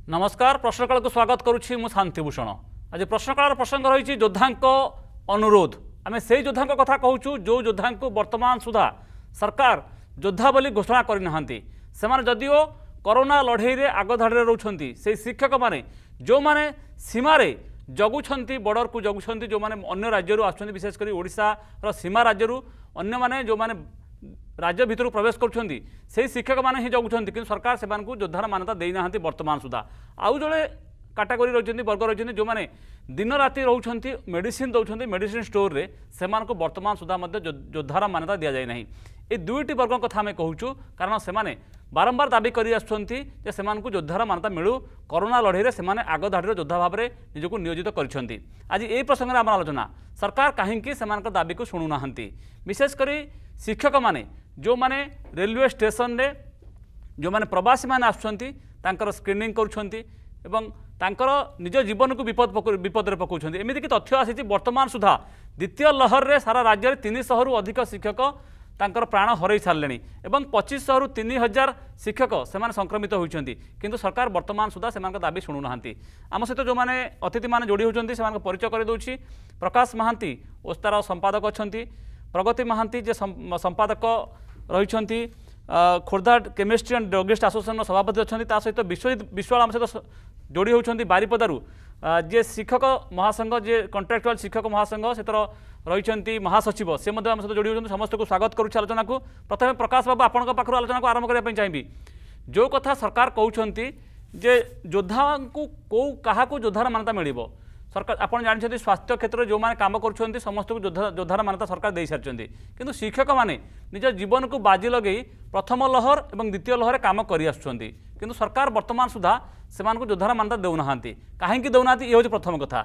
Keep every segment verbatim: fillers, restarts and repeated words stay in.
नमस्कार प्रश्नकाल को स्वागत करुच्ची मु शांतिभूषण। आज प्रश्नकाल प्रसंग रही योद्धा अनुरोध आम से योद्धा कथा कहूँ जो योद्धा को वर्तमान सुधा सरकार योद्धा बोली घोषणा करना से जदिओ कोरोना लड़ई आगधाड़ी रोचे से शिक्षक मैंने जो मैंने सीमार जगुंट बॉर्डर को जगुंट जो मैंने अन्य राज्य आसुँच विशेषकर ओडिशार सीमा राज्य अन्य मैंने जो मैंने राज्य भितर प्रवेश करुँच से शिक्षक मैंने ही जगुंट कि सरकार से योद्धार मान्यता देना वर्तमान सुधा आउ जोड़े कैटेगरी रही वर्ग रही जो मैंने दिन राति रोचे मेडिसिन दौरान मेडिसिन स्टोर रे से वर्तमान सुधा योद्धार मान्यता दि जाए ना ये दुईटी वर्ग कथा आम कहूँ कारण से बारंबार दाबी कर योद्धार मान्यता मिलू कोरोना लड़ई से आगधाड़ी योद्धा भाव में निजक नियोजित कर आज ये प्रसंग में आम आलोचना सरकार कहीं से दाबी को शुणुना विशेषकर शिक्षक माने जो माने रेलवे स्टेशन रे जो माने प्रवासी माने आसुछंती तांकर स्क्रीनिंग करुछंती एवं तांकर निज जीवन को विपद विपद में पकाउछंती एमिति कि तथ्य आसी वर्तमान सुधा द्वितीय लहर रे सारा राज्य में तीन सौ रु अधिक शिक्षक तांकर प्राण हरई सारे एवं पच्चीस सौ रु तीन हजार शिक्षक से संक्रमित होती किंतु सरकार वर्तमान सुधा से दाबी शुणुना आम सहित जो मैंने अतिथि मैंने जोड़ी होती से परिचय करदे प्रकाश महांती ओस्तार संपादक अच्छा प्रगति महांती जे संपादक रही Khordha chemistry and druggist association सभापति अच्छा सहित विश्वजित विश्वाल आम सहित जोड़ी होती बारिपदारू जे शिक्षक महासंघ जे कंट्राक्चुअल शिक्षक महासंघ से रही महासचिव से आम सहित जोड़ी होती समस्त को स्वागत करुच्ची आलोचना को प्रथम प्रकाश बाबू आपण पाखु आलोचना को आरंभ करने चाहिए जो कथा सरकार कहते जे योद्धा को कौ क्या योद्धार मान्यता मिल सरकार आप जानते स्वास्थ्य क्षेत्र में जो मैंने कम कर समस्त को योद्धार मान्यता सरकार दे सारी किंतु शिक्षक मैंने निज जीवन को बाजी लगे प्रथम लहर और द्वितीय लहर काम कर किंतु सरकार वर्तमान सुधा से योद्धार मान्यता देना कहीं देना ये हूँ प्रथम कथा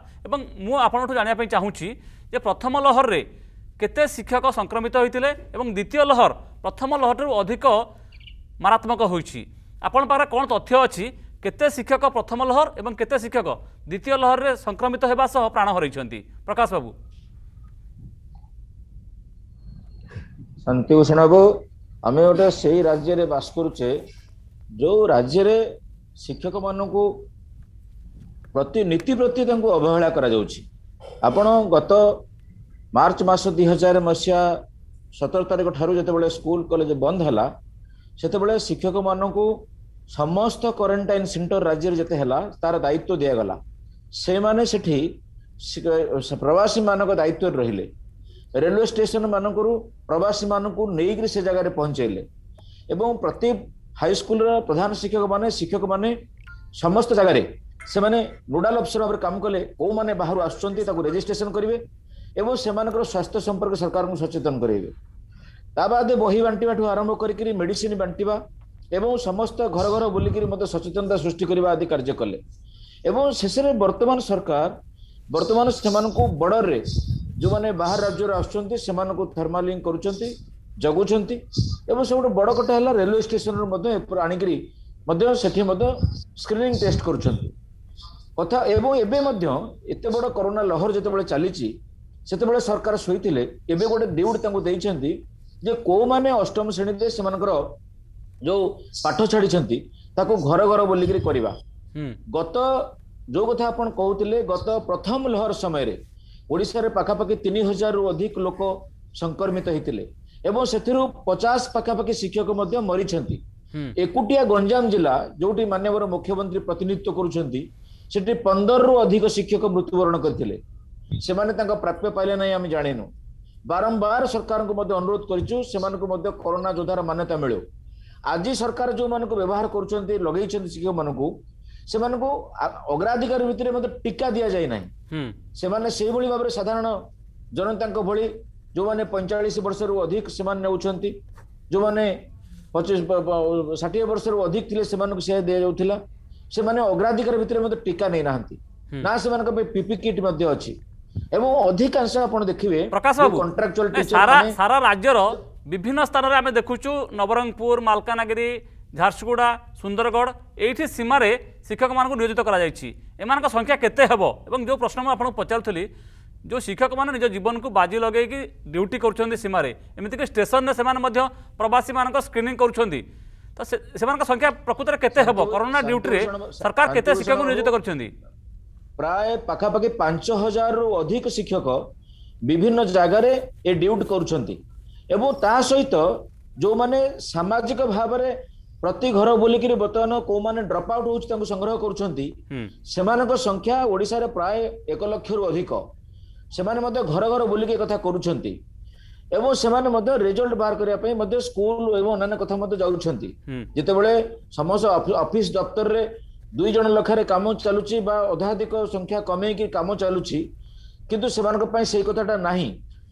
मुझे जानापी चाहूँगी जे प्रथम लहर रे केते शिक्षक संक्रमित होते और द्वितीय लहर प्रथम लहर अधिक मारात्मक होती आपण पाखे कौन तथ्य अच्छी केते शिक्षक प्रथम लहर एवं केते शिक्षक द्वितीय लहर रे संक्रमित होगा सह प्राण हरई प्रकाश बाबू शांतिभूषण बाबू आम गोटे से राज्य रे बास करुचे जो राज्य रे शिक्षक मान को प्रति नीति प्रति अवहेला करा जाउछि। आपण गत मार्च मास दुई हजार मसीहा सतर तारीख ठारू जिते स्कूल कॉलेज बंद है से शिक्षक मान को समस्त क्वारंटाइन सेंटर राज्य जिते है तार दायित्व दिगला से माने सेठी प्रवासी मान दायित्व रहिले रेलवे स्टेशन मानक प्रवासी मान को नहीं से जगह पहुंचेले एवं प्रति हाई स्कूल प्रधान शिक्षक माने शिक्षक माने समस्त जगह से माने नोडाल अफसर भाव काम कले कौ माने बाहर आसुचंती ताको रजिस्ट्रेशन करेंगे एवं से स्वास्थ्य संपर्क सरकार को सचेतन करेंगे ता बाद बही बांटा ठू आरंभ करी मेडिसिन बांटा एवं समस्त घर घर बुलिक सचेतनता सृष्टि करने आदि कार्य कले एवं शेष में वर्तमान सरकार वर्तमान से बॉर्डर रे जो माने बाहर राज्य आसुचंती से थर्मालिंग करुचंती जगुचंती एवं सब बड़ कटा है रेलवे स्टेशन आणिकी स्क्रीनिंग टेस्ट करुचंती कथा एवं एवं एत बड़ कोरोना लहर जिते चली से सरकार शोते एवं गोटे ड्यूटी देइछंती जे को माने अष्टम श्रेणी से जो पाठ छाड़ी ताको घर घर बोलिकी करवा गत जो कथा आपन कहते गत प्रथम लहर समय ओडिशा रे पाखापाखि तीन हजार रु अधिक लोक संक्रमित होते एवं से पचास पाखापाखि शिक्षक मरी एकुटिया गंजाम जिला जोटी माननीय मुख्यमंत्री प्रतिनिधित्व करुँच पंदर रु अधिक शिक्षक मृत्युवरण करते से प्राप्य पाइले ना आम जाणीनु बारंबार सरकार को अनुरोध करूँ कोरोना योद्धार मान्यता मिलू आज सरकार जो मान को व्यवहार कर लगे शिक्षक मान को से अग्राधिकार भितर टीका दि जाए ना से भाव साधारण जनता भली जो मैंने पैंचाश वर्ष रु अधिक से नौकरी जो मैंने पचास षाठी वर्ष रु अधिक थे से दि जाऊला से अग्राधिकार भितर टीका नहीं ना से पीपी किट अच्छी एवं अधिकांश आप देखिए प्रकाश बाबू कंट्राक्चुअल सारा सारा राज्यर विभिन्न स्थान में आम देखुचु नवरंगपुर मालकानगिरी झारसुगुड़ा सुंदरगढ़ ये सीमार शिक्षक मान नियोजित कर संख्या केते हेबो एवं जो प्रश्न मुझे पचारूली जो शिक्षक मैंने निज जीवन को बाजी लगे ड्यूटी कर सीमार एमतीक स्टेशन से प्रवासी मान स्क्रीनिंग कर तो से सेमानक संख्या प्रकृत केते हेबो कोरोना ड्यूटी रे सरकार केते शिक्षक नियोजित करछन्ती प्राय पाखापाखि पांच हजार रु अधिक शिक्षक विभिन्न जगार ए ड्यूटी करुछन्ती एवं ता सहित जो माने सामाजिक भाव में प्रति घर बोलिक बर्तमान को माने ड्रॉप आउट हो संग्रह करुछन्ती सेमानक संख्या ओडिशा रे प्राय एक लाख रु अधिक सेमाने मध्य घर घर बोलिक कथा करुछन्ती एवं सेमाने मध्य रिजल्ट बाहर करिया पई मध्य स्कूल एवं अन्य कथा मध्य जाउछन्ती जेते बेले समस्त ऑफिस दफ्तर रे दुई जन लखारे काम चालुची बा अधाधिक संख्या कमे की काम चालुची किंतु सेमानक पई सेही कथाटा नाही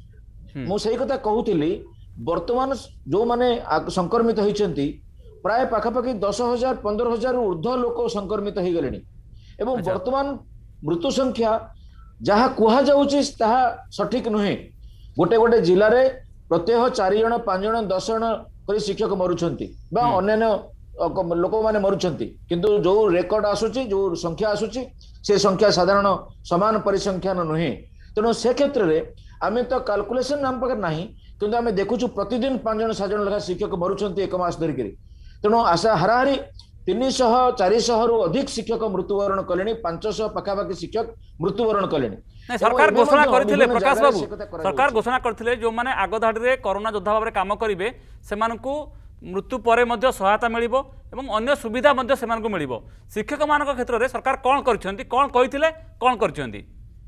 मु सेही कथा कहूतिली वर्तमान जो माने संक्रमित होइछन्ती प्राय पाखापाखि दस हजार पंद्रह हजार ऊर्ध्व लोक संक्रमित हो गले एवं वर्तमान मृत्यु संख्या जहाँ कुहा जाउची ताहा सठिक नुहे गोटे गोटे जिले रे प्रत्येक चार जन पांच जन दस जन करी शिक्षक मरुछन्ती बा अन्य लोक माने मरुछन्ती किंतु जो रेकर्ड आसुची जो संख्या आसुची से संख्या साधारण समान परिसंख्यान नुहे तेणु से क्षेत्र में आम तो कैलकुलेशन आम पाखे ना किंतु आम देखुचु प्रतिदिन पांच जन सात जन लगा शिक्षक मरुछन्ती एक मास धरिक तेणु आशा हाराहारी तीन शह चार शह रु अधिक शिक्षक मृत्युवरण कले पांच शह पाखापाखि शिक्षक मृत्युवरण कले सरकार घोषणा करथिले प्रकाश बाबू सरकार घोषणा करथिले जो माने आग धाड़ी रे कोरोना योद्धा भाव काम करिवे सेमानकु मृत्यु परे मध्य सहायता मिलिबो एवं अन्य सुविधा मध्य सेमानकु मिलिबो शिक्षक मानक क्षेत्र रे सरकार कोन करछन्ती कोन कहिथिले कोन करछन्ती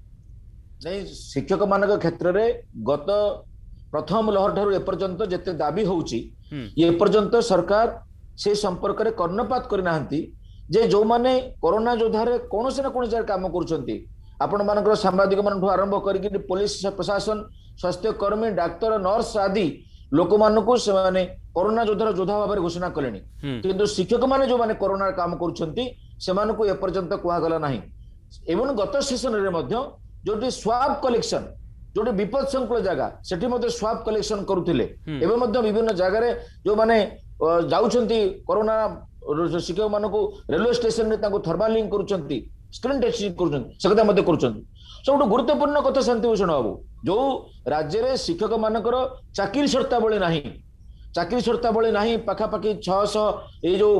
नहीं शिक्षक मानक क्षेत्र रे गत प्रथम लहर ठारू एपर्यंत जेते दाबी होउची ये पर्यंत सरकार से संपर्क रे कर्णपात करनाहंती जे जो माने कोरोना योद्धा रे कोनोसे ना कोन जगह काम करूछन्ती आपण मानकर सांबादिक मान आरंभ करके पुलिस प्रशासन स्वास्थ्य कर्मी डाक्तर नर्स आदि लोक मानकु से माने कोरोना योद्धार योद्धा भाव घोषणा कले किंतु शिक्षक माने जो माने कोरोना काम करूछन्ती सेमानकु ए पर्यंत कुहा गला नाही एवं गत सेशन रे मध्य जोटी स्वाब कलेक्शन जोटी विपद संकुल जगह सेठी मध्य स्वाब कलेक्शन करुथिले एवं मध्य विभिन्न जगह रे जो माने जाउछन्ती कोरोना शिक्षक मानकु रेलवे स्टेशन रे तांको थर्मालिंग करूछन्ती स्क्रीन टेस्टिंग करूछन्ती से कथा मध्य करूछन्ती सबुठ गुरुत्वपूर्ण कथा शांतिभूषण बाबू जो राज्य रे शिक्षक मानकर चाकरी शर्तावली नाही चाकरी शर्तावली नाही पाखापाखि छह सौ ये जो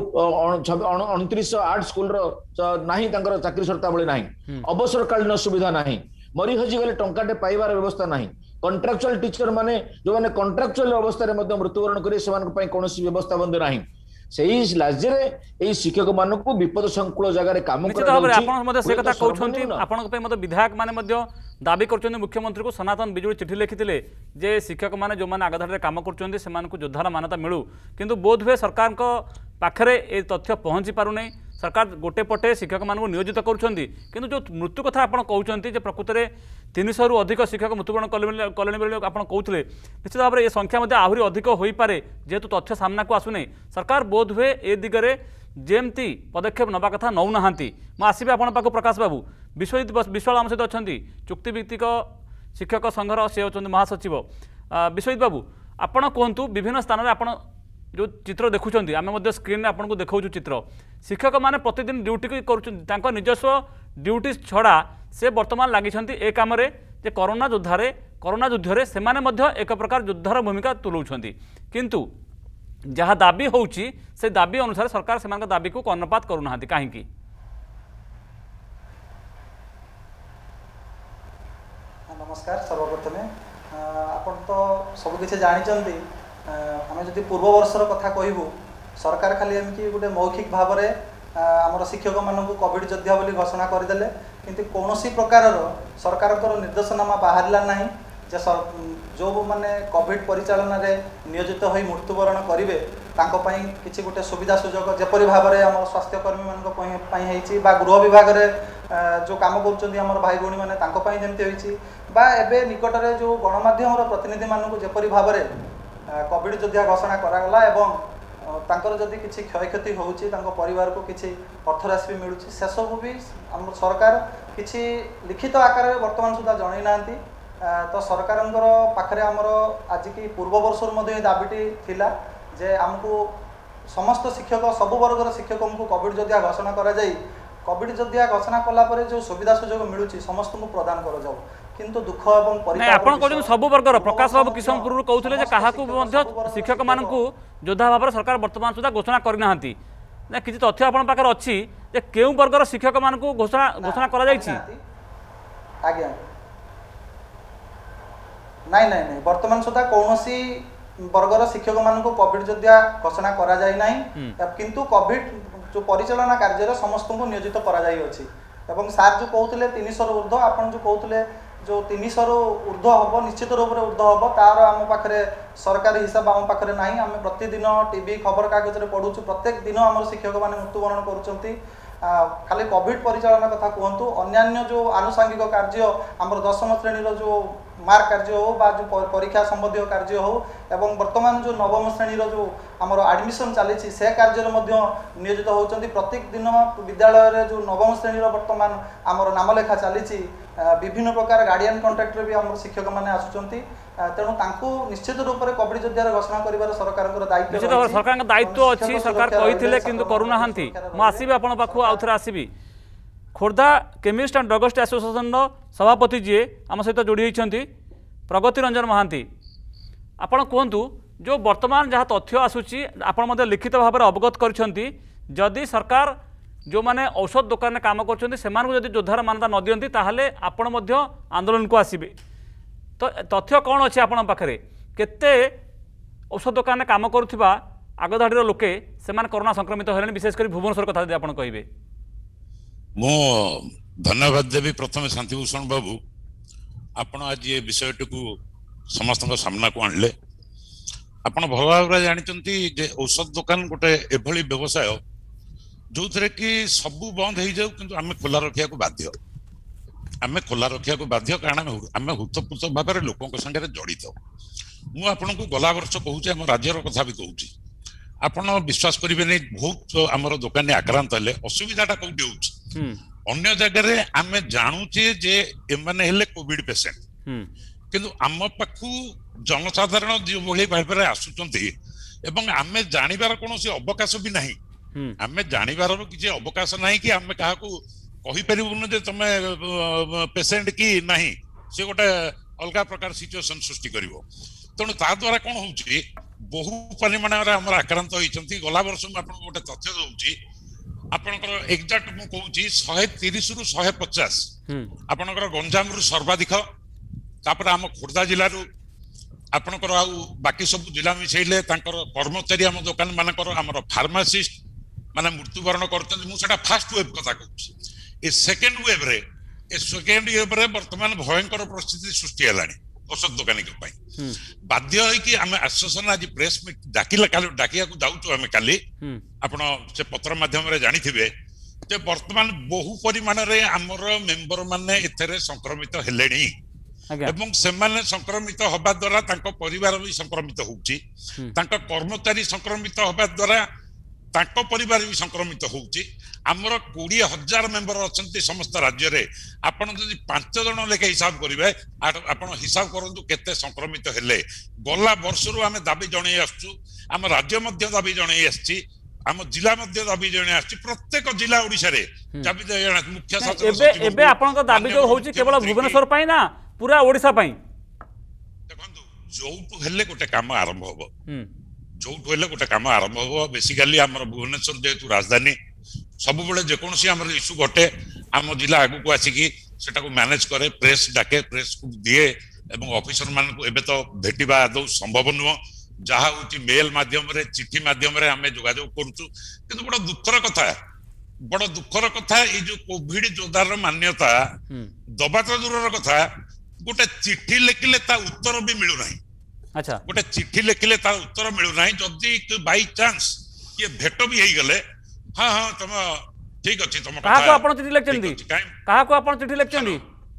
उनतीस आठ स्कूल नाही तांकर चाकरी शर्तावली नाही अवसरकालीन सुविधा नाही मरी हजी गले टंकाटे पाइबार व्यवस्था नाही कॉन्ट्रैक्चुअल टीचर माने जो माने कॉन्ट्रैक्चुअल अवस्था रे मध्य मृत्युवरण करे सेमान पई कोनोसी व्यवस्था बंद नाही सेही राज्य रे एई शिक्षक मानकु विपद संकुल जगह रे काम निश्चित भाव में आपण मध्य से कथा कहउछन्ती आपण पे मध्य विधायक माने मध्य दाबी करछन्ती मुख्यमंत्री को सनातन बिजुली चिठी लिखिथिले जे शिक्षक माने जो माने आगधार रे काम करछन्ती सेमानकु योद्धार मान्यता मिलू किंतु बोध हुए सरकार को पाखरे ए तथ्य पहुंची पारु नै सरकार गोटे पटे शिक्षक मानकु नियोजित करुछन्ती किंतु जो मृत्यु कथा आपण कहउछन्ती जे प्रकृत रे तीन सौ रु अधिक शिक्षक मृत्युवरण कले बेले आप कहते निश्चित भाव में ये संख्या मध्य आहरी अधिक हो पारे जेहेतु तथ्य सामना को आसुना सरकार बोध हुए ए दिगरे जेमती पदक्षेप नवा कथा नौ ना मुझे आसबि आपण पाक प्रकाश बाबू विश्वजित विश्वाल आम सहित अच्छा चुक्तिभित्तिक शिक्षक संघर सी होती महासचिव विश्वजित बाबू आपण कहतु विभिन्न स्थान में आप जो चित्र देखुं आम स्क्रीन आपको देखा चित्र शिक्षक मैंने प्रतिदिन ड्यूटी कर निजस्व ड्यूटी छड़ा से बर्तमान लगी ए कम जे कोरोना योद्धारे कोरोना युद्ध से एक प्रकार योद्धार भूमिका तुलाऊँच किंतु जहाँ दाबी होउची से दाबी अनुसार सरकार से दाबी को कर्णपात करूना कहीं नमस्कार सर्वप्रथमे आपण तो सब किसी जानी आम जदि पूर्व वर्षर कथा कहबू सरकार खाली एमती गोटे मौखिक भाव में आमर शिक्षक मानक कोविड योद्धा बोली घोषणा करदे किंतु कौन प्रकार सरकार निर्देशनामा बाहरला ना जे जो मैंने कोविड परिचालन नियोजित हो मृत्युवरण करेंगे किसी गोटे सुविधा सुजोग जपरी भाव में आम स्वास्थ्यकर्मी मानी गृह विभाग में जो कम कर भाई भौणी मैंने जमती होती निकट में जो गणमाध्यम प्रतिनिधि मानक जपरी भाव में कोविड योद्धा घोषणा करागला एवं तांकर जदि किसी क्षय क्षति होउची तांको परिवार को किसी अर्थराशि मिलूँ से सब भी आम सरकार किसी लिखित आकार में वर्तमान सुधा जन ना तो सरकार पाखे आमर आज की पूर्व वर्ष दाबीटी थिला जे आमको समस्त शिक्षक सबु वर्गर शिक्षक को कोविड योद्धा घोषणा करा जाई कोविड जदिया घोषणा कला परे जो सुविधा सुजोग मिलुची समस्त को प्रदान कर जाऊ किंतु दुख एवं परिताप आपण कहउछन सब वर्गर प्रकाश बाबू किशनपुर कहउथले जे काहा को मध्य शिक्षक मानकू योद्धा भाव सरकार वर्तमान सुधा घोषणा करनाहांती ना किछि तथ्य आपण पाकर अछि जे केउ वर्गर शिक्षक मानकू घोषणा घोषणा करा जायछि आज्ञा नहीं नहीं नहीं वर्तमान सुधा कौनसी वर्गर शिक्षक मानकू कोविड जदिया घोषणा करा जाय नाही किंतु कोविड जो परिचालना कार्य समस्त को नियोजित करा जाय अछि एवं सार जो कहउथले तीन सौ ऊर्ध्व आपण जो कहउथले जो तीन सौ ऊर्ध्व हम निश्चित रूप से ऊर्ध्व हम तार आम पाखे सरकारी हिसाब आम पाखे ना आम प्रतिदिन टीवी खबर कागज में पढ़ुचु प्रत्येक दिन आम शिक्षक मैंने मृत्युवरण करुँच खाली कोविड परिचालना कथा कहतु अन्यान्य जो आनुषंगिक कार्य आम दशम श्रेणी जो मार्क कार्य हो बा जो परीक्षा संबंधी कार्य हो एवं वर्तमान जो नवम श्रेणी जो आमर एडमिशन चली से कार्य नियोजित होती प्रत्येक दिन विद्यालय जो नवम श्रेणी वर्तमान आमर नामलेखा चली विभिन्न प्रकार गार्डियन कंट्राक्ट भी आम शिक्षक मैंने आसुंच तेणु निश्चित रूप से कोविड जदिया घोषणा कर सरकार दायित्व सरकार दायित्व अच्छी सरकार कही किंतु करूना मुझे आपण पाखु आउ थे आसबि Khordha chemist and druggist association सभापति जी आम सहित जोड़ी होती प्रगति रंजन महांती आपण कहतु जो वर्तमान जहाँ तथ्य आसूची आपण लिखित भाव में अवगत कर सरकार जो माने औषध दुकान काम कर योद्धार मान्यता न दियंती ताहले आपण मध्य आंदोलन को आसीबे तो तथ्य कौन अच्छे आपण पाखरे केते औषध दुकान काम करुवा आगधाड़ी लोके से कोरोना संक्रमित होले विशेषकर भुवनेश्वर कथा यदि आपण कहिबे मो धन्यवाद देवी प्रथम शांतिभूषण बाबू आपण आज ये विषयटी को समस्त सामना को आणले आपण भल भाव जानते जे औषध दुकान गोटे एभली व्यवसाय जो थे कि सबू बंद हो जाऊ किंतु आमे खोला रखिया को बाध्य आमे खोला रखिया को बाध्य कारण आमे हुतपुत भाव में लोकों संगे जड़ित मु आपन को गला वर्ष कहूँ आम राज्यर कथा भी कहूँ आपण विश्वास करेंगे नहीं बहुत आमर दुकान आक्रांत हेले असुविधाटा कौटी हो अन्य जगह आमे जानूचे जे एमाने हेले कोविड पेसेंट किंतु आम पाखु जनसाधारण जो भली भाव में आसुचंती एवं आमे जानिबार कोनोसी अवकाश भी नहीं आमे जानिबार किसी अवकाश नहीं कि आमे कहा को कहि परिबुन जे तमे पेसेंट की नहीं से गोटे अलग प्रकार सिचुएशन सृष्टि करिवो तेणु ता द्वारा कौन होउची बहु परिमाण आमर आक्रांत होती गला वर्ष मुझे गोटे तथ्य दूसरी आपंकर एक्जाक्ट मुझे कहूँ शहे तीस रु शहे पचास आपंकर गंजाम रु सर्वाधिक तापर आम खोर्धा जिलू आपंकर आउ बाकी सब जिला मिसेले कर्मचारी आम दुकान मानकर आमर फार्मासीस्ट माने मृत्युवरण कर फास्ट वेव कथा कहूँ सेकेंड वेव रे ए सेकेंड वेव रे वर्तमान भयंकर परिस्थिति सृष्टि है औषध दुकानी बाध्य होगी आम आश्वासन आज प्रेस मीट डाकिला डाकिया को जाऊँ आम काली आपण से पत्र माध्यम जानिथिबे जे वर्तमान बहु परिमाण रे आमर मेंबर माने एथरे संक्रमित हेलेनी एवं सेमाने संक्रमित हबा द्वारा तांको परिवार भी संक्रमित होउची तांको कर्मचारी संक्रमित हबा द्वारा तांको परिवार भी संक्रमित होउची आमर कोड़ी हजार मेंबर अच्छा समस्त राज्य रे आपण जदि पांच जन लेखे हिसाब करेंगे आपण हिसाब करंतु केते संक्रमित हेले गला वर्ष रु आमे दाबी जणे आसछु आम राज्य मध्य दाबी जणे आछि आम जिला मध्य दाबी जणे आछि प्रत्येक जिला ओडिसा रे दाबी जणे मुख्य शासन एबे एबे आपण को दाबी जो होउची केवल भुवनेश्वर पई ना पूरा ओडिसा पई देखंतु जोटु हेले गोटे काम आरंभ होबो जोटु हेले गोटे काम आरंभ होबो बेसिकली हमर भुवनेश्वर जेतु राजधानी सब बेले जेकोसी आम इश्यू घटे आम जिला आगु को आसिकी सेटा को मैनेज करे प्रेस डाके प्रेस को दिए एवं ऑफिसर मान को एबे तो भेटिबा आदौ संभव नुह जहा होची मेल माध्यम रे चिट्ठी माध्यम रे आमे जोगाजोग करूछु किंतु बड़ दुखर कथा बड़ दुखर कथा ए जो कोविड जोदार मान्यता दबा तो दूरर कथा गोटे चिट्ठी लिखिले ता उत्तर भी मिलु नाही अच्छा गोटे चिट्ठी लिखिले ता उत्तर मिलु नाही जदी बाय चांस ये भेट भी हेई गले हाँ हाँ तुम ठीक अच्छे तुम कहा को आपण चिट्ठी लिखचंदी कहा को आपण चिट्ठी लिखचंदी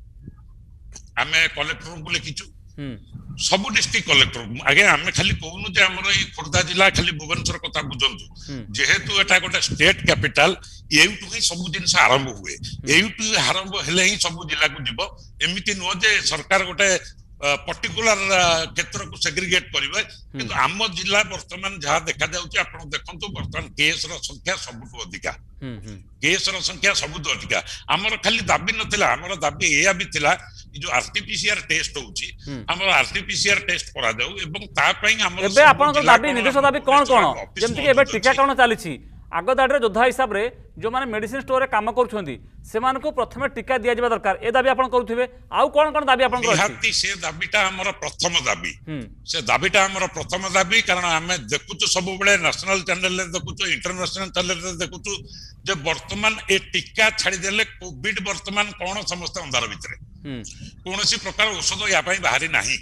आमे कलेक्टर को लिखिछु सब डिस्ट्रिक्ट कलेक्टर आगे आमे खाली कहूनु जे हमर ई खोर्धा जिला खाली भुवनेश्वर कथा बुझंतु जेहेतु एटा गोटे स्टेट कैपिटल एउटु ही सब दिन आरंभ हुए एउटु आरंभ हेले ही सब जिला को जीव एमिति नो जे सरकार गोटे पर्टिकुलर क्षेत्र को सेग्रीगेट करेंगे किंतु आम जिला बर्तमान जहाँ देखा जाउची आपण देखंतु बर्तमान केस रो संख्या सबुठु अधिका केस रो संख्या सबुठु अधिका हमर खाली दाबी नथिला हमर दाबी एया भी थिला जो आरटीपीसीआर टेस्ट होउची हमर आरटीपीसीआर टेस्ट करा जाऊ एवं ता पई हमर एबे आपण को दाबी निर्देश दाबी कोन कोन जेमति कि एबे टीकाकरण चलीछि आग दाडे योद्धा हिसाब रे जो माने मेडिसिन स्टोर रे काम करूछंती सेमान को प्रथमे टीका दिया जिबा दरकार ए दाबी आपण करूथिबे आउ कोन कोन दाबी आपण करछि निहाती से दाबीटा हमर प्रथम दाबी से दाबीटा हमर प्रथम दाबी कारण हमें देखुछु सब बेले नेशनल चैनल रे देखुछु इंटरनेशनल चैनल रे देखुछु जे वर्तमान ए टीका छाड़ी देले कोविड वर्तमान कोन समस्त अंधार भितरे कोनोसी प्रकार औषध या पई बाहरी नाही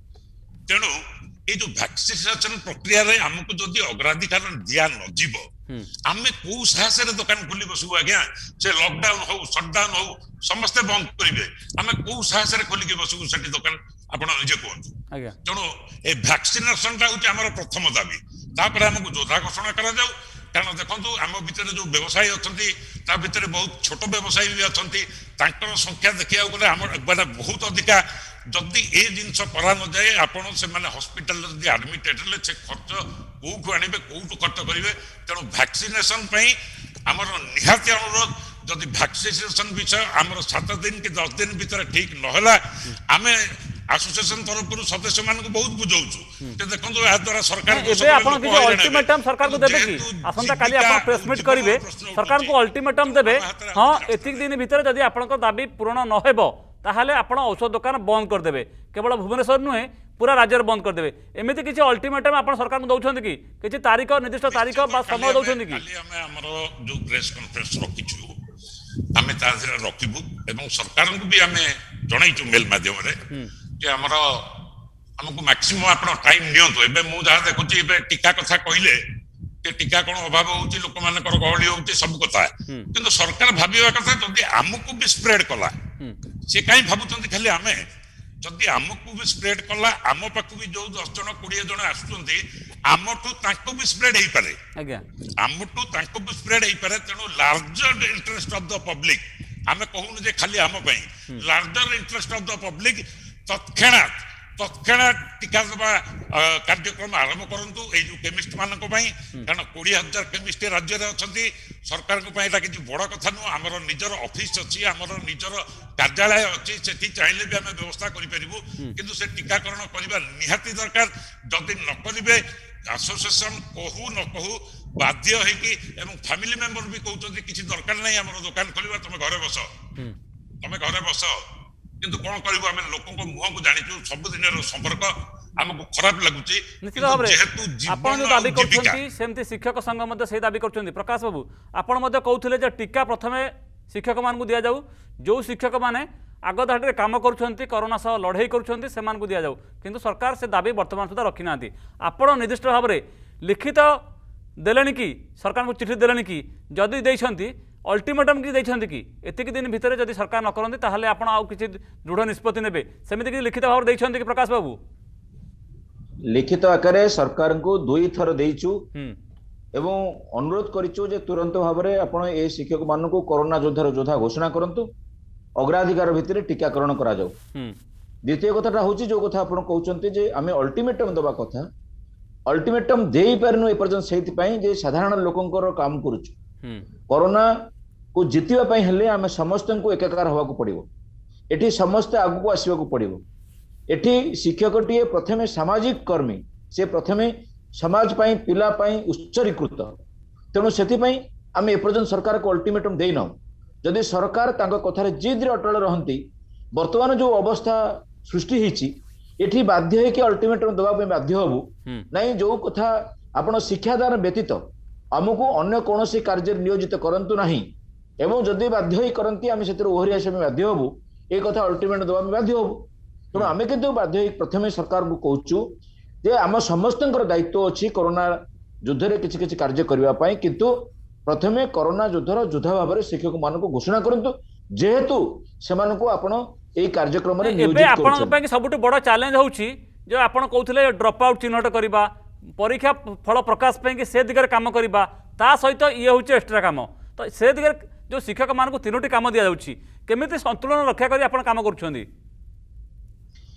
तेनु ए जो वैक्सीनेशन प्रक्रिया रे हमकु जदी अग्राधिकार दिया न जीवो आमे को साहस रे दुकान खुली बसु आज्ञा से लॉकडाउन हो शटडाउन हो समस्त बंद करिवे आमे को साहस रे खोली के बसु सेठी दुकान आपण निजे कोन आज्ञा तेनु ए वैक्सीनेशन ता होची हमर प्रथम दाबी तापर हमकु जोधा घोषणा करा जाऊ कारण देखो आम भितर जो व्यवसायी अच्छा भितर बहुत छोट व्यवसायी भी अच्छा तांकर संख्या देखा गले आम माने बहुत अधिका जदि ए जिनस करा न जाए आपण से माने हॉस्पिटल जदि एडमिटेड ले से खर्च कोठु आनिबे कोठु खर्च करिवे तेणु वैक्सीनेशन पई हमर निहाती अनुरोध जदि वैक्सीनेशन विषय हमर सात दिन कि दस दिन भीतर ठीक नहला आमे एसोसिएशन तरफ सदस्य मान को बहुत बुझाऊछु ते देखंतु या द्वारा सरकार को एबे आपण कि अल्टीमेटम सरकार को देबे कि आसंता काली आपण प्रेस मीट करिवे सरकार को अल्टीमेटम देबे हां एतिक दिन भीतर जदि आपण को दाबी पूर्ण न हेबो ताहाले आपण औषध दुकान बंद कर देबे केवल भुवनेश्वर नुहे पूरा राज्य बंद कर देबे एमिति किछि अल्टीमेटम आपण सरकार को दउछन कि किछि तारीख निर्दिष्ट तारीख बा समय दउछन कि खाली हमें हमरो जो प्रेस कॉन्फ्रेंस रखिछु हमें ताजरा रखिबु एवं सरकार को भी हमें जणाइछु मेल माध्यम रे कि हमरो हमको मैक्सिमम आपण टाइम नियंतो एबे मु जहा देखुची एबे टीका कथा कहिले कि टीका कोन अभाव होउची लोक मानकर गहली होउची सब कथा किंतु सरकार भाबिवा कथा जदि हमको भी स्प्रेड कला से काई भाबुचंती खाली हमें जदि हमको भी स्प्रेड कला आम पाखु भी जो दस जन बीस जन आसुचंती आमठू तांको भी स्प्रेड हेई पारे आज्ञा आमठू तांको भी स्प्रेड हेई पारे तेनु larger interest of the public हमें कहूनु जे खाली हम पई larger interest of the public तत्क्षणात तत्क्षणात टीका देवा कार्यक्रम आरंभ करंतु ए जो केमिस्ट मानक पई कारण बीस हज़ार केमिस्ट राज्य रे अछंती सरकार को पई एटा किछि बड़ कथा नु हमर निजर ऑफिस अछि हमर निजर कार्यालय अछि सेठी चाहिले भी हमें व्यवस्था करि परिबु किंतु से टीकाकरण करिबा निहाती दरकार जदि न करिवे एसोसिएशन कहू न कहू बाध्य है कि एवं फैमिली मेंबर भी कहउछंती किछि दरकार नै हमर दुकान खोलिबा तुम घरे बस तुम घरे बस किंतु कोन करिवो हम लोकन को मुह को जानिचु सब दिन संपर्क हमको खराब लागुची निश्चित भाव रे आपण जो दाबी करछंती सेमती शिक्षक संघ मध्ये से दाबी करछंती प्रकाश बाबू आपण मध्ये कहउथिले जे टीका प्रथमे शिक्षक मान को दिया जाऊ जो शिक्षक माने आग धाड़ी काम करुछंती कोरोना सह लड़ाई करुछंती सेमान को दिया जाऊ किंतु सरकार से दाबी वर्तमान सुधा रखी नांती आपण निर्दिष्ट भाव रे लिखित देलेनी कि सरकार को चिठी देलेनी कि जदि देइछंती अल्टीमेटम कि देइछंती कि एतिक दिन भितर जदि सरकार न करंती ताहले आपण आउ किछि दृढ़ निष्पत्ति नेबे सेमिति कि लिखित भाव देइछंती कि प्रकाश बाबू लिखित आकारे सरकार को दुई थर देइछु एवं अनुरोध करिछु जे तुरंत भाव रे आपण ए शिक्षक मान को कोरोना योद्धार योद्धा घोषणा करंतु अग्राधिकार भितर टीकाकरण करा जाऊ द्वितीय कथाटा होची जो कथा आपण कहउचंती जे आमे अल्टीमेटम दबा कथा अल्टीमेटम देई परनु ए पर्यंत सेति पई जे साधारण लोकंकर काम करूछु कोरोना को जितिबा पई हेले आमे समस्त को एकाकार होवा को पड़िबो एठी समस्त आगु को आसीबा को पड़िबो एठी शिक्षकटीए प्रथमे सामाजिक कर्मी से प्रथमे समाज पई पिला पई उत्सर्गीकृत तेणु सेति पई आमे ए पर्यंत सरकार को अल्टीमेटम देई न जदि सरकार तांको कथारे जिद रे अटल रहंती वर्तमान जो अवस्था सृष्टि हिची एठी बाध्य है कि अल्टीमेटम दबा पे बाध्य होबु नहीं जो कथा आपण शिक्षादान व्यतीत हमको अन्य कौन सी कार्य नियोजित करंतु नहीं एवं जदि बाध्य ही करंती आमे सेतिर ओहरी आसे बाध्य होबु ए कथा अल्टीमेट दबा पे बाध्य होबु तेणु आमे किंतु बाध्य प्रथमे सरकार को कहूचु जे आम समस्तंकर दायित्व अछि कोरोना युद्ध रे किछि किछि कार्य करबा पई किंतु प्रथमे कोरोना युद्धर योद्धा भाव में शिक्षक मान को घोषणा करंतु जेहेतु सेमान को आपण ए कार्यक्रम रे नियोजित करछन एबे आपण पई सबटु बड़ चैलेंज होउची जे आपण कहउथिले ड्रॉप आउट चिन्हट करबा परीक्षा फल प्रकाश पे कि से दिगरे काम करबा ता सहित ये होउची एक्स्ट्रा काम तो से दिगरे जो शिक्षक मान को तीनोटी काम दिया जाउची केमिति संतुलन रक्षा करी आपण काम करछोंदी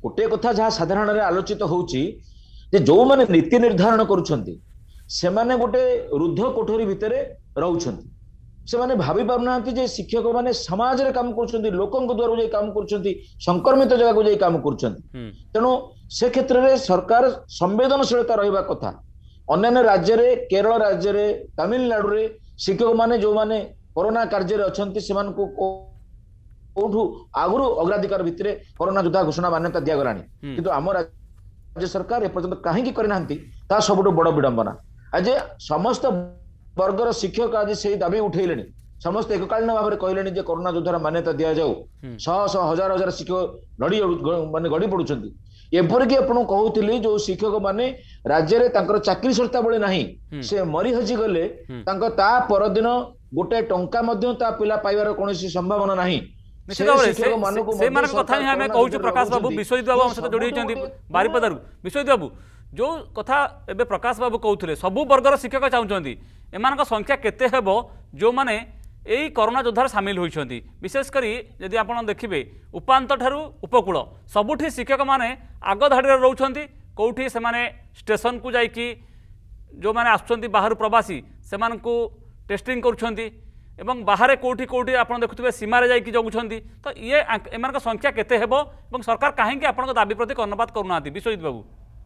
गोटे कथा जहाँ साधारण आलोचित होउची जे जो माने नीति निर्धारण करुछंती से माने गोटे रुद्ध कोठरी भितरे रहउछंती से माने भाभी पारुनांती जे शिक्षक माने समाज रे काम करुछंती लोकन द्वारा जे काम करुछंती संक्रमित जगह को जे काम करुछंती तेणु से क्षेत्र रे सरकार संवेदनशीलता रहिबा कथा अन्य राज्य रे केरल राज्य रे तमिलनाडु रे शिक्षक माने जो माने कोरोना कार्य रे अछंती सेमान को कोठु आगुरु अग्राधिकार भितरे कोरोना योद्धा घोषणा मान्यता दिया गलानी किंतु आम राज्य सरकार ए पर्यंत काहेकि करनांती ता सबुठु बड़ विडंबना आज समस्त वर्गर शिक्षक आज से दाबी उठेलेनी समस्त एककालीन भाव में कहले जे कोरोना योद्धार मान्यता दिया जाऊ शह शह हजार हजार शिक्षक लड़ी माने गड़ी पड़ुछंती एपरिक आपण कहूली जो शिक्षक माने राज्य रे तांकर चाकरी संस्था बळे नाही से मरी हजी गले तांको ता परदिन गोटे टंका मध्य ता पिला पाइबार कोनोसी संभावना नाही निश्चित भाव से मान कथा ही आम कहूँ प्रकाश बाबू विश्वजित बाबू आम सहित जोड़ी बारिपदार विश्वजित बाबू जो कथा एबे प्रकाश बाबू कहते सबू वर्गर शिक्षक चाहते एमान संख्या केते हेबो जो माने यही कोरोना योद्धार सामिल होती विशेषकर यदि आप देखिए उपात ठारू उपकूल सबुठी शिक्षक माने आग धाड़ी रोच कौटी से स्टेशन को जाइकी जो मैंने आसुँच बाहर प्रवासी से टेस्टिंग करुँच एवं बाहर कौटी कौटी आप देखुए सीमार जाइए जगुंट तो ये एम संख्या केते हेबो एवं सरकार कहीं आपन दाबी प्रति कर्णपात करूना विश्वजित बाबू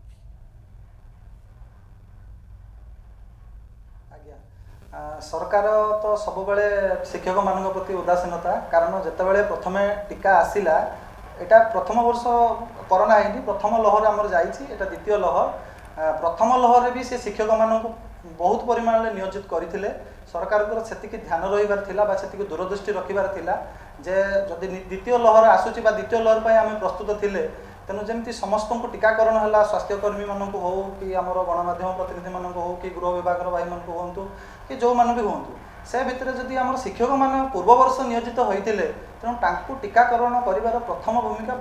सरकार तो सब बेले शिक्षक मान प्रति उदासीनता कारण जितेबाला प्रथम टीका आसला यहाँ प्रथम वर्ष कोरोना है प्रथम लहर आमर जाटा द्वितीय लहर प्रथम लहर भी से शिक्षक मान बहुत परिमाण में नियोजित करते सरकार से ध्यान रही से दूरदृष्टि रखार जे जदि द्वितीय लहर आसूची द्वितीय लहर पर आम प्रस्तुत थे तेणु जमी समस्त को टीकाकरण है स्वास्थ्यकर्मी मानक हो कि आम गणमाध्यम प्रतिनिधि मानक हो कि गृह विभाग भाई मान हूँ कि जो मान भी हूँ से भितर जदि आम शिक्षक मान पूर्व वर्ष नियोजित होते तेणु टीकाकरण कर प्रथम भूमिका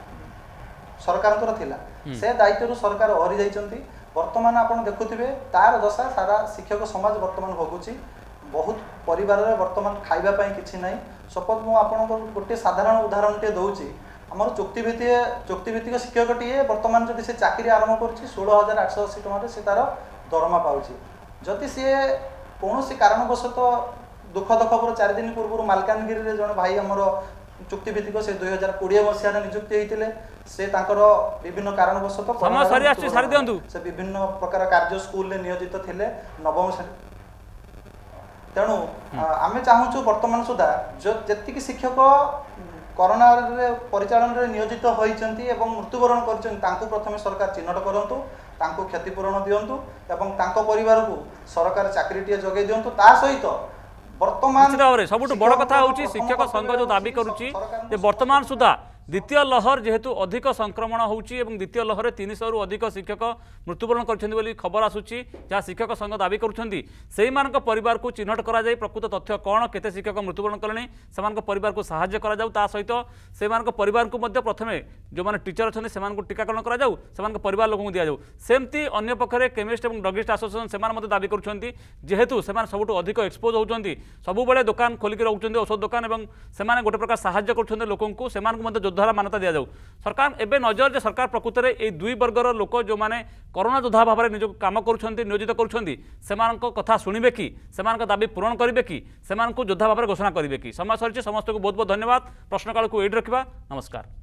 सरकार से दायित्व सरकार ओहरी जाइछंती वर्तमान आप देखुथिबे तार दशा सारा शिक्षक समाज वर्तमान भोगुची बहुत परिवार रे वर्तमान खाइबा पई किछि नाही सपोज मु आपन गोटे साधारण उदाहरण टे दउची हमर चुक्तिभित्तिक चुक्तिभित्तिक शिक्षक टीए वर्तमान जदि से चाकरी आरंभ करछि सोलह हजार आठ सौ अस्सी टका से तार दरमा पाउछि जदि से कौन कारणवशत दुख दुख पर चार दिन पूर्व मालकानगिरी रे जन भाई हमर चुक्तिभित्तिक से दुई हजार कोड़े मसीह नियुक्ति होते से विभिन्न कारणवशत से विभिन्न प्रकार कार्य स्कूल में नियोजित थे नवम श्रेणी तेणु आम चाहूँ वर्तमान सुधा जो जी शिक्षक कोरोना परिचालन में नियोजित होती मृत्युवरण कर प्रथम सरकार चिन्हट करूँ क्षतिपूरण दिंतु परिवार को सरकार चाकरीटे जगे दिंतु ता सहित निश्चित भाव में सबुठ बड़ कथा हूँ शिक्षक संघ जो दाबी करुच्ची वर्तमान सुधा द्वितीय लहर जेहेतु अधिक संक्रमण होउची एवं द्वितीय लहर तीन सौ रु अधिक शिक्षक मृत्युवरण कर खबर आसूची जहाँ शिक्षक संघ दाबी कर परिवार को चिन्हट करा जाए प्रकृत तथ्य कौन केते शिक्षक मृत्युवरण कले से परिवार को साहाय्य करा जाऊ ता सहित से परिवार को प्रथम जो मैंने टीचर अच्छे से टीकाकरण करा जाऊ से परिवार लोक दि जाऊ सेमती अन्य पक्षरे केमिस्ट और ड्रगिस्ट एसोसिएशन से दाबी करुँच जेहेतु से सबुठ अधिक एक्सपोज होती सबुबले दुकान खोलिक रोच औषध दुकान और से गोटे प्रकार साहाय्य कर लोक योद्धा मान्यता दि जाऊ सरकार एवं नजर जे सरकार प्रकृत में ये दुई वर्गर लोक जो मैंने कोरोना योद्धा भाव में निज काम कर नियोजित कर कथा शुणे कि से दाबी पूरण करेंगे कि से योद्धा भाव में घोषणा करेंगे कि समय सरी समस्त को बहुत बहुत धन्यवाद प्रश्नकाल को ये रखा नमस्कार।